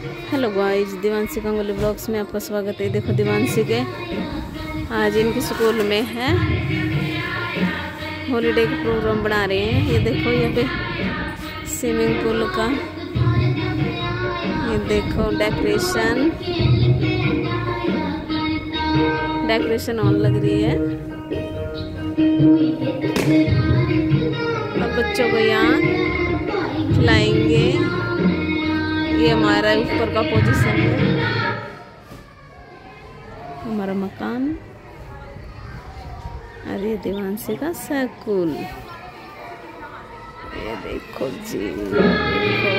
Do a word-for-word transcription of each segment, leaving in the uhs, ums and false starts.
Hello guys, Divanshi Gangoli vlogs में आपका स्वागत है। देखो दिवांशी के आज इनके स्कूल में है हॉलीडे का प्रोग्राम बना रहे हैं। ये देखो यहाँ पे स्विमिंग पूल का ये देखो डेकोरेशन डेकोरेशन ऑन लग रही है। अब बच्चों को यहाँ खिलाएंगे। ये हमारा ऊपर का पोजीशन है, हमारा मकान। अरे दिवांशी का स्कूल ये देखो जी, देखो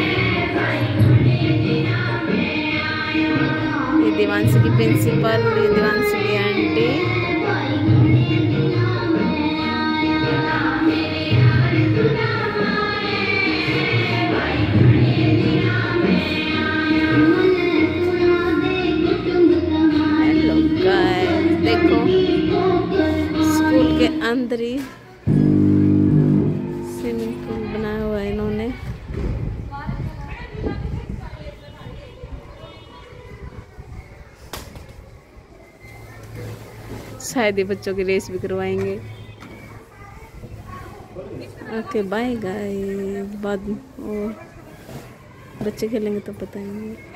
ये दिवांशी की प्रिंसिपल, ये दिवांशी की आंटी। देखो स्कूल के अंदर ही स्विमिंग पूल बनाया हुआ है इन्होंने। शायद ये बच्चों की रेस भी करवाएंगे। ओके बाय गाइस, बाद और बच्चे खेलेंगे तो बताएंगे।